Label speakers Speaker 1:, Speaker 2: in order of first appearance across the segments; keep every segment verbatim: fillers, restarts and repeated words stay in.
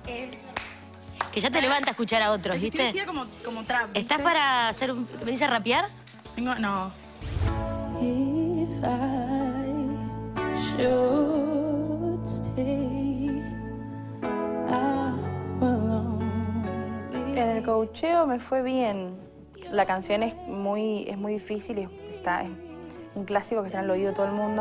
Speaker 1: Eh,
Speaker 2: Que ya te levanta a escuchar a otros,
Speaker 1: estoy
Speaker 2: ¿viste?
Speaker 1: vestida como, como trap, ¿viste?
Speaker 2: ¿Estás para hacer un... ¿Venís a rapear?
Speaker 1: Vengo, no.
Speaker 3: If I should stay, I will only... En el coacheo me fue bien. La canción es muy, es muy difícil, es, está, es un clásico que está en el oído de todo el mundo.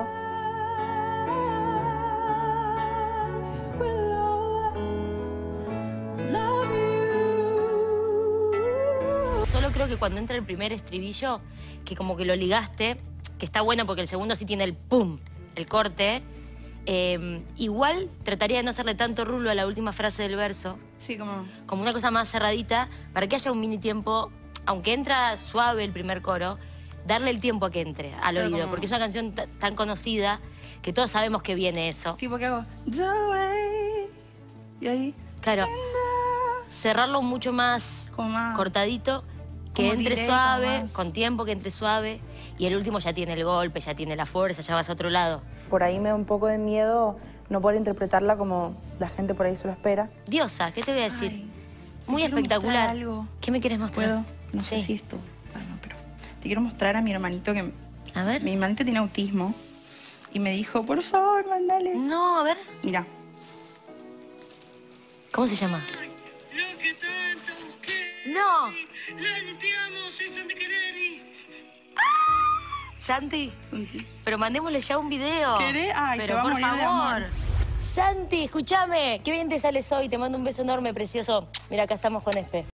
Speaker 2: Solo creo que cuando entra el primer estribillo, que como que lo ligaste, que está bueno porque el segundo sí tiene el pum, el corte, eh, igual trataría de no hacerle tanto rulo a la última frase del verso,
Speaker 1: Sí, como...
Speaker 2: como una cosa más cerradita, para que haya un mini tiempo, aunque entra suave el primer coro, darle el tiempo a que entre al
Speaker 1: Claro,
Speaker 2: oído,
Speaker 1: como-
Speaker 2: porque es una canción t- tan conocida que todos sabemos que viene eso.
Speaker 1: Tipo, ¿qué hago? The way. Y ahí...
Speaker 2: Claro, cerrarlo mucho más
Speaker 1: Como más...
Speaker 2: cortadito, que
Speaker 1: Como
Speaker 2: entre
Speaker 1: delay,
Speaker 2: suave,
Speaker 1: como más-
Speaker 2: con tiempo, que entre suave, y el último ya tiene el golpe, ya tiene la fuerza, ya vas a otro lado.
Speaker 3: Por ahí me da un poco de miedo no poder interpretarla como la gente por ahí se lo espera.
Speaker 2: Diosa, ¿qué te voy a decir?
Speaker 1: Ay, te
Speaker 2: Muy
Speaker 1: quiero
Speaker 2: espectacular.
Speaker 1: mostrar algo.
Speaker 2: ¿Qué me quieres mostrar?
Speaker 1: ¿Puedo? No sé
Speaker 2: Sí.
Speaker 1: si esto... Ah, no, pero... Te quiero mostrar a mi hermanito que...
Speaker 2: A ver.
Speaker 1: Mi hermanito tiene autismo. Y me dijo, por favor, mandale.
Speaker 2: No, a ver.
Speaker 1: Mira.
Speaker 2: ¿Cómo se llama?
Speaker 4: Lo que tanto busqué.
Speaker 2: No.
Speaker 4: La limpiamos, soy Santi Caneri.
Speaker 2: Santi, pero mandémosle ya un video.
Speaker 1: ¿Querés? Ay, se
Speaker 2: pero
Speaker 1: va a
Speaker 2: por
Speaker 1: morir de
Speaker 2: favor.
Speaker 1: amor.
Speaker 2: Santi, escúchame. Qué bien te sales hoy. Te mando un beso enorme, precioso. Mira, acá estamos con Espe.